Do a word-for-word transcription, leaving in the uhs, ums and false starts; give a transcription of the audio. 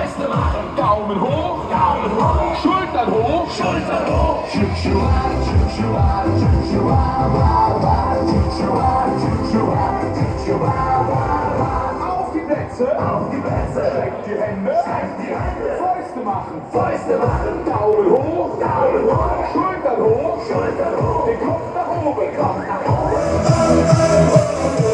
Fäuste machen, Daumen hoch, Daumen hoch, Schultern hoch, Schultern hoch. Auf die Plätze, auf die Plätze, streckt die Hände, streckt die Hände, Fäuste machen, Fäuste machen, Daumen hoch, Daumen hoch, Schultern hoch, Schultern hoch, den Kopf nach oben, Kopf nach oben.